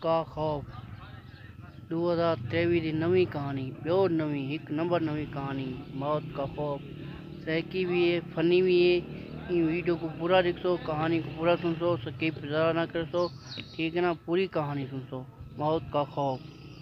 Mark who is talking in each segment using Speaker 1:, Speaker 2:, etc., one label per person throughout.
Speaker 1: का खौफ 2023 की नवी कहानी प्योर नवी एक नंबर नवी कहानी मौत का खौफ सैकी भी है फनी भी है। इन वीडियो को पूरा देखो, कहानी को पूरा सुन सो, स्किप ज़रा ना कर सो, ठीक है ना। पूरी कहानी सुन सो। मौत का खौफ।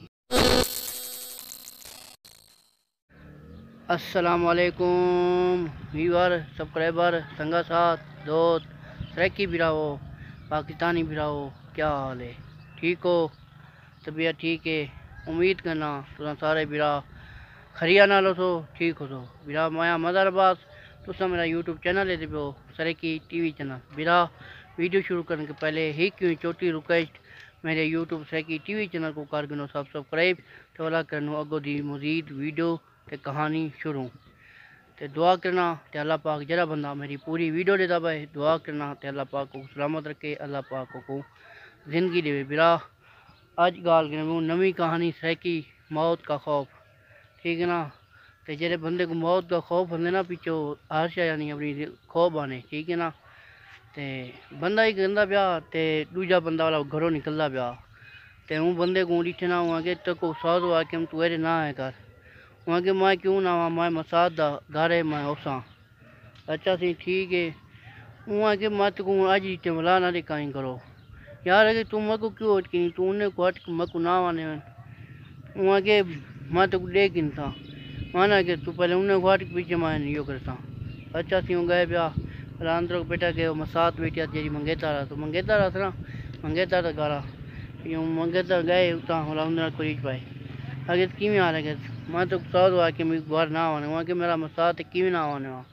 Speaker 1: अस्सलाम वालेकुम व्यूअर, सब्सक्राइबर, संगा साथ, दोस्त, सराइकी बिराओ, पाकिस्तानी बिराओ, क्या हाल है? ठीक हो? तबीयत ठीक है? उम्मीद करना तुम सारे बिरा खरिया नालो सो ठीक हो सो। बिरा माया मज़हर बास तुसा मेरा यूट्यूब चैनल है पियो सराइकी टीवी चैनल। बिरा वीडियो शुरू करने के पहले ही क्यों छोटी रिक्वेस्ट, मेरे यूट्यूब सराइकी टीवी चैनल को कर गिनो सब्सक्राइब तो वाला करनो अगो दी मजीद वीडियो ते कहानी शुरू ते दुआ करना ते अल्लाह पाक जरा बंदा मेरी पूरी वीडियो देता भाई दुआ करना ते अल्लाह पाक को सलामत रखे, अल्लाह पाक को ज़िंदगी दे। बिरा अज गाल करें नवी कहानी सराइकी मौत का खौफ, ठीक है ना। तो जेरे बंदे को मौत का खौफ होंगे ना पिछो आशा यानी अपनी खौफ आने, ठीक है ना। तो बंदा ही कहता पाया तो दूजा बंदा वाला घरों निकलता पाया तो हूँ बंदे को डिठना हुआ कि तो को सौ आ कि तू एरे ना है कर वहाँ के मैं क्यों ना हुआ मैं मसाद दा घर है मैं उसा। अच्छा सी ठीक है वहाँ के मत को अज डिटे मिला ना कहीं करो यार अगर तू मैं को क्यों अटकी तू उन्हें को अटक मैं को ना आने वहाँ के मैं तो दे किन था माना कि तू पहले उन्हें को अटक पीछे मैं यो करता। अच्छा सी हूँ गए पाया अंदर को बेटा के मसाद बेटिया तेरी मंगेता रहा तो मंगेता रहा था ना मंगेता था गारा यूँ मंगेता गए उतना होला उन्हें कोई पाए आगे किमें आ रहे मैं तो सौ हुआ कि मेरे बाहर ना आने वहाँ के मेरा मसाद किमें ना आने वहाँ।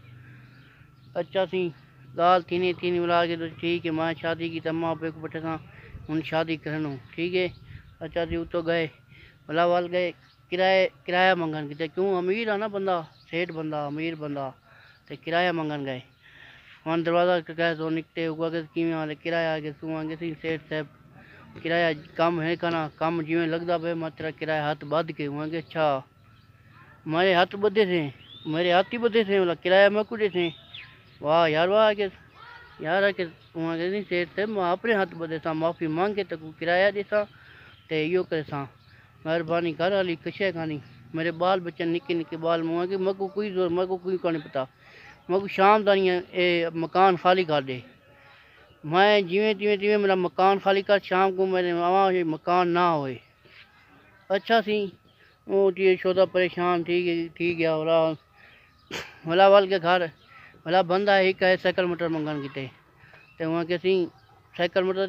Speaker 1: अच्छा सी गाल तीन मिला के तो ठीक है मैं शादी की तम्मा पे को बैठे था उन शादी करनो, ठीक है। अच्छा जी तो गए भला वाल गए किराया मंगन किते क्यों अमीर है ना बंदा सेठ बंदा अमीर बंदा तो किराया मंगन गए वहाँ दरवाज़ा कह तो निकते हुआ के किमें वाले किराया आगे तू आगे सी सेठ साहब किराया कम है कहना कम जिमें लगता भाई मैं तेरा किराया हाथ बद के वहाँ के अच्छा मेरे हाथ बधे थे मेरे हाथ ही बधे थे बोला किराया मैं कुछ थे वाह यार वाह आगे यार आके वहाँ के नहीं सेठ थे मैं अपने हाथ बधे था माफ़ी मांग के तक किराया देता तो यो करे सा मेहरबानी कर वाली कशे खानी मेरे बाल बच्चे निके निके बाल मुँह के मैं को कोई जोर मैं को कोई का नहीं पता मैं को शाम तानी ये मकान खाली कर दे मैं जिमें जिमें जिमें मेरा मकान खाली कर शाम को मेरे आवाज़ मकान ना होए। अच्छा सी वो ये शोदा परेशान ठीक है और भला वाल के घर भला बंदा ही कहे साइकिल मोटर मंगन किते तो वहाँ के सी साइकिल मोटर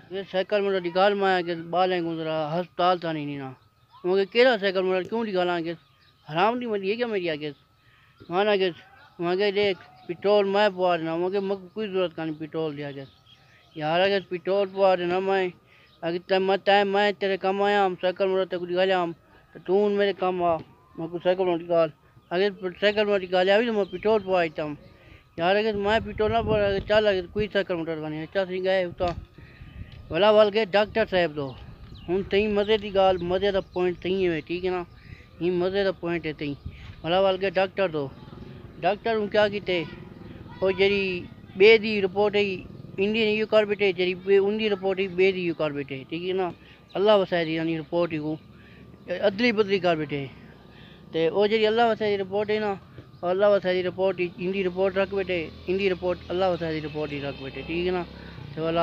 Speaker 1: निकाल मैं आगे बालें गुजरा हस्पताल था नहीं ना वहाँ के केरा साइकिल मोटर क्यों निकाला आगे हराम नहीं मरी है क्या मेरी आगे वहाँ आगे वहाँ के देख पेट्रोल मैं पवा देना वहाँ के मग कोई ज़रूरत का नहीं पेट्रोल दिया गया यार अगर पेट्रोल पवा देना मैं अगर मैं तेरे कम आया हम साइकिल मोटर तक निकाले हम तो तू मेरे कम आ मैं को साइकिल मोटर निकाल अगर साइकिल मोटर निकाले अभी तो मैं पेट्रोल पवाता हूँ यार अगर मैं पेट्रोल ना पवा अगर चल अगर कोई साइकिल मोटर का नहीं अच्छा सी गए उतना भला वाल गए डॉक्टर साहब दो हूँ तई मज़े की गाल मज़े का पॉइंट तई है, ठीक है ना। ही मज़े का पॉइंट है तई भला वाल गए डॉक्टर दो डॉक्टर हूँ क्या किते और जी बे दी रिपोर्ट है इंडियन यू कर बैठे जी उनकी report he bay the you कर बैठे, ठीक है ना। अल्लाह वसाई यानी रिपोर्ट ही को अदली बदली कर बैठे तो वो जी अल्लाह वसाई रिपोर्ट है ना अल्लाह वसाई रिपोर्ट इंडी रिपोर्ट रख बैठे इंडी रिपोर्ट अल्लाह वसाई रिपोर्ट ही रख बैठे, ठीक है ना। तो वाला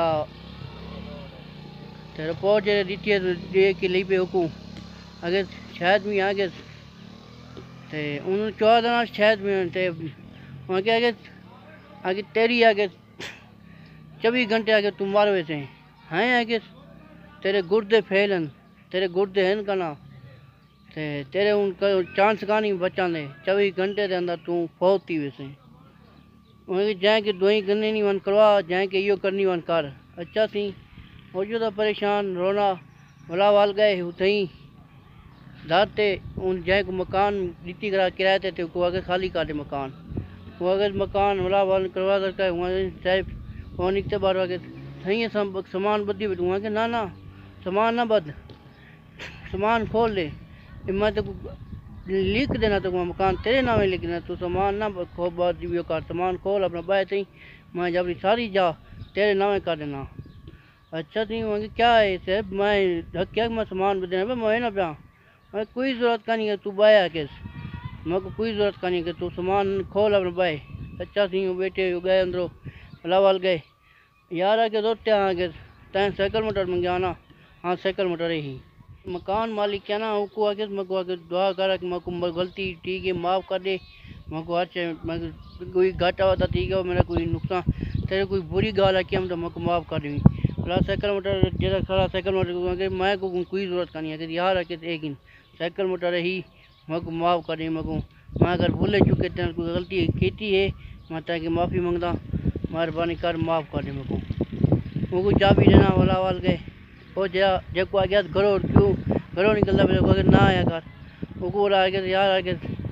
Speaker 1: तो रिपोर्ट जो दी है दे के ली पे हुकूम अगर शायद भी आगे तो उन्होंने 14 शायद में तो वहाँ के आगे तेरी आगे 24 घंटे आगे तुम मारो वैसे हैं आगे तेरे गुर्दे फैलन तेरे गुर्दे हैं का ना ते तेरे उनका चांस का नहीं बचा दे 24 घंटे के अंदर तू फौती वैसे वहाँ जाए कि दवाई करनी नहीं वन करवा जाए कि यो करनी वन कर। अच्छा सी मौजूदा परेशान रोना भला वाल गए उतई दाते उन जाए को मकान नीति करा किराए थे को आगे खाली कर दे मकान वो अगर मकान भला वाल करवा सकता है वहाँ साहब वहाँ निकते बार आगे सही है सामान बदी बैठू वहाँ के ना सामान ना बद सामान खोल ले मैं तो लिख देना तो मकान तेरे नाम है लिखना तू सामान ना खो बाद कर सामान खोल अपना बाय थी मैं जब सारी जा तेरे नाम कर देना अच्छा थी वहाँ क्या है साहब मैं क्या मैं सामान बदलना पे मैं ना पिया मैं कोई ज़रूरत का नहीं है तू बाया किस मैं को कोई ज़रूरत का नहीं है तू सामान खोल अपना बाय। अच्छा थी बैठे गए अंदरों लावाल गए यार आके रोते आगे तैं साइकिल मोटर मंगे आना। हाँ साइकिल मोटर ही मकान मालिक क्या ना उसको आगे मैं को आगे दुआ करा कि मैं को गलती ठीक है माफ़ कर दे। मैं को अच्छा मैं कोई घाटा वाटा ठीक है मेरा कोई नुकसान तेरे कोई बुरी गाल है हम तो मैं को माफ़ कर दी भला साइकिल मोटर जरा खरा साइकिल मोटर मैं को कोई ज़रूरत का नहीं है कि यार आके एक ही साइकिल मोटर ही मैं को माफ़ कर दी मैं अगर भूले चुके तेरे कोई गलती की है मैं तक माफ़ी मंगदा मेहरबानी कर माफ़ कर दे मुझको चाबी देना वाला वाल गए वो जरा जब को आ गया घरों क्यों घरों निकलता फिर ना आया कर वो बोला आगे यार आगे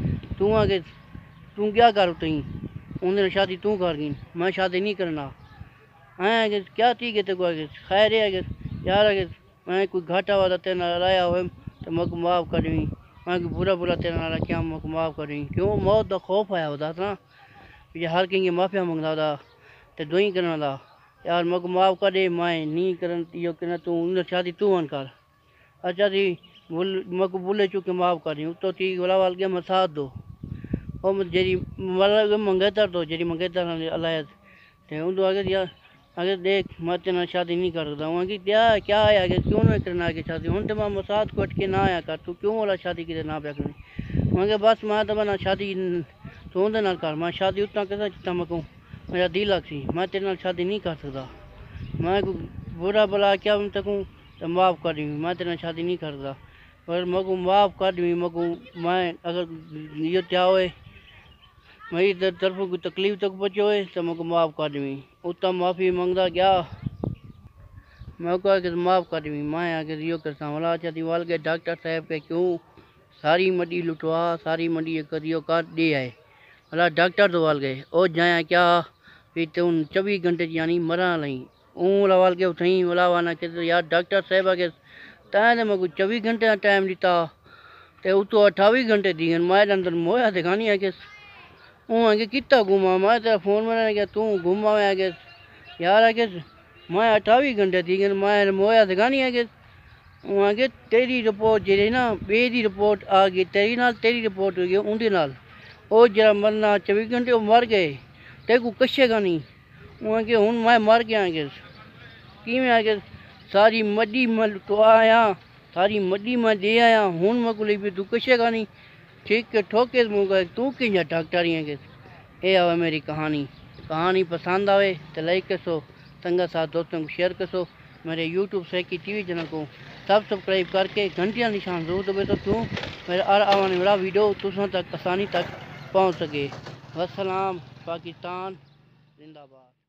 Speaker 1: तू क्या कर तुई उन्हें शादी तू कर गई मैं शादी नहीं करना हैं आगे क्या ठीक है तेरे को आगे खैर है आगे यार आगे मैं कोई घाटा वाला तेरे नाल आया हो तो मैं को माफ़ कर दी मैं बुरा बुरा तेरे नाल क्या मैं को माफ़ कर दी क्यों मौत का खौफ आया होता था ये हर कहीं माफिया मंगदा था ते दुई करना था यार मैं को माफ़ कर दे मैं नहीं करन यो करना तू उन्हें शादी तू वन कर। अच्छा थी मैं को भूले चुके माफ़ कर दी तो ठीक वाला वाल के मैं साथ दो और जेरी मतलब मंगेतर तो जेरी मंगेतर अलायत ते उन आगे यार आगे देख मैं तेना शादी नहीं करता हूँ कि क्या आया आगे क्यों नहीं करना आगे शादी हूँ तो मैं मसाद को अटके ना आया कर तू क्यों वाला शादी की ना पे करनी मैं बस मैं तो बना शादी तू उनके नाल कर मैं शादी उतना कैसा चिता मैं कहूँ मेरा दिल सी मैं तेरे नाल शादी नहीं कर सकता मैं बुरा भला क्या उन तक तो माफ़ कर दी मैं तेरे नाल शादी नहीं करता पर मैं को माफ़ कर दी मैं अगर ये चाहो मेरी तरफ कोई तकलीफ़ तक पहुँचे हुए तो मैं को माफ़ कर दी उतना माफ़ी मंगदा क्या मैं को आके माफ़ कर दी मैं आगे यो करता वाला चाहती वाल के डॉक्टर साहब के क्यों सारी मंडी लुटवा सारी मंडी करियो कर दे आए भला डॉक्टर तो वाल गए ओ जाया क्या फिर तो उन 24 घंटे यानी मरा नहीं ऊँ वाल के उठई वाला वाना के तो यार डॉक्टर साहब आगे तैं तो मैं को 24 घंटे का टाइम दिता तो उतो 28 घंटे दी मैं अंदर मोया दिखानी है कि हूँ आगे कितना घुमा मैं तेरा फोन में गया तू घुमा मैं आगे यार आगे मैं 28 घंटे थी मैं मोया दिखानी है कि हूँ आगे तेरी रिपोर्ट जी ना बेदी रिपोर्ट आ गई तेरी रिपोर्ट हो गई उनके नाल वो जरा मरना 24 घंटे वो मर गए तेरे को कशेगा नहीं हूँ आगे हूँ मैं मर गया आगे कि मैं आगे सारी मड्डी मैं लुटवा आया सारी मड्डी मैं दे आया हूँ मैं को ले तू कशेगा नहीं ठीक है ठोके मुँह तू कि डॉक्टर ही ये आवे मेरी कहानी पसंद आवे तो लाइक कसो संगा साथ दोस्तों को शेयर कसो मेरे यूट्यूब से की टीवी चैनल को सब्सक्राइब करके घंटिया निशान जरूर दबे तो क्यों मेरे आने वाला वीडियो तुम तक आसानी तक पहुँच सके। वस्सलाम पाकिस्तान जिंदाबाद।